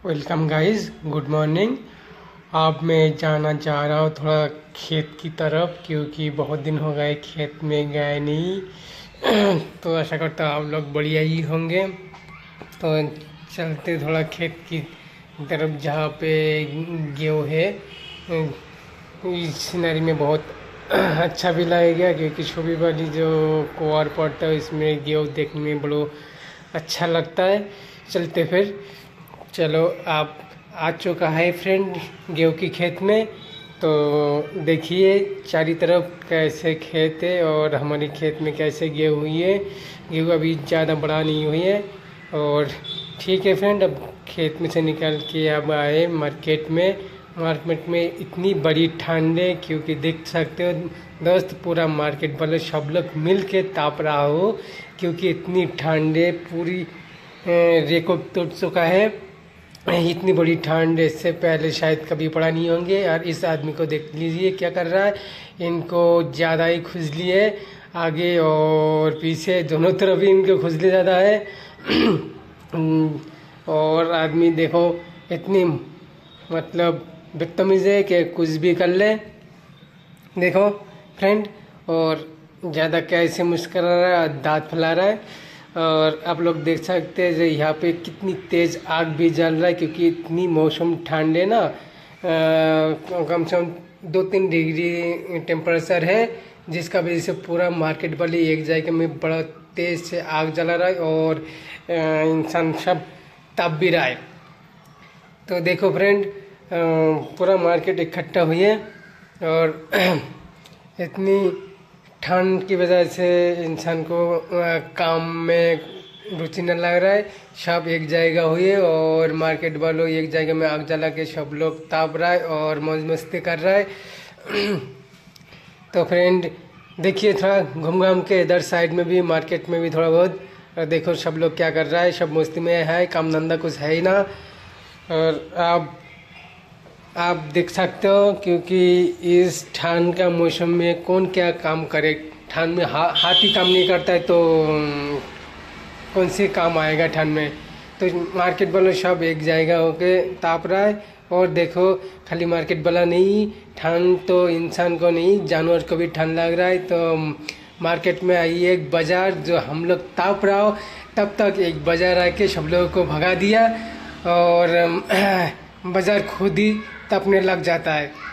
Welcome guys, good morning. अब मैं जाना चाह रहा हूँ थोड़ा खेत की तरफ, क्योंकि बहुत दिन हो गए खेत में गए नहीं। तो आशा करता हूँ आप लोग बढ़िया ही होंगे। तो चलते थोड़ा खेत की तरफ जहाँ पे गेहूँ है। इस सीनरी में बहुत अच्छा भी लगेगा, क्योंकि छोटी वाली जो कुआर पड़ता है इसमें गेहूँ देखने में बड़ा अच्छा लगता है। चलते फिर। चलो, आप आ चुका है फ्रेंड गेहूँ की खेत में। तो देखिए चारी तरफ कैसे खेत है और हमारी खेत में कैसे गेहूँ हुई है। गेहूँ अभी ज़्यादा बड़ा नहीं हुई है। और ठीक है फ्रेंड, अब खेत में से निकल के अब आए मार्केट में। मार्केट में इतनी बड़ी ठंड है, क्योंकि देख सकते हो दोस्त, पूरा मार्केट वाले सब लोग मिल के ताप रहा हो, क्योंकि इतनी ठंड है। पूरी रेको टूट चुका है। इतनी बड़ी ठंड इससे पहले शायद कभी पड़ा नहीं होंगे। और इस आदमी को देख लीजिए क्या कर रहा है। इनको ज़्यादा ही खुजली है, आगे और पीछे दोनों तरफ ही इनके खुजली ज़्यादा है। और आदमी देखो इतनी मतलब बदतमीज़ है कि कुछ भी कर ले। देखो फ्रेंड, और ज़्यादा कैसे मुस्कुरा रहा है, दांत फैला रहा है। और आप लोग देख सकते हैं जो यहाँ पे कितनी तेज़ आग भी जल रहा है, क्योंकि इतनी मौसम ठंड है ना। कम से कम 2-3 डिग्री टेम्परेचर है, जिसका वजह से पूरा मार्केट वाली एक जगह में बड़ा तेज़ से आग जला रहा है और इंसान सब तप भी रहा है। तो देखो फ्रेंड, पूरा मार्केट इकट्ठा हुई है और इतनी ठंड की वजह से इंसान को काम में रुचि न लग रहा है। सब एक जगह हुई है और मार्केट वालों एक जगह में आग जला के सब लोग ताप रहा है और मौज मस्ती कर रहा है। तो फ्रेंड देखिए, थोड़ा घूम घाम के इधर साइड में भी मार्केट में भी थोड़ा बहुत देखो सब लोग क्या कर रहा है। सब मस्ती में है, काम धंधा कुछ है ही ना। और आप देख सकते हो, क्योंकि इस ठंड का मौसम में कौन क्या काम करे। ठंड में हाथी काम नहीं करता है, तो कौन से काम आएगा ठंड में। तो मार्केट वाला सब एक जगह होके ताप रहा है। और देखो खाली मार्केट वाला नहीं, ठंड तो इंसान को नहीं, जानवर को भी ठंड लग रहा है। तो मार्केट में आई एक बाज़ार, जो हम लोग ताप रहा हो तब तक एक बाज़ार आके सब लोगों को भगा दिया और बाज़ार खुद ही तपने लग जाता है।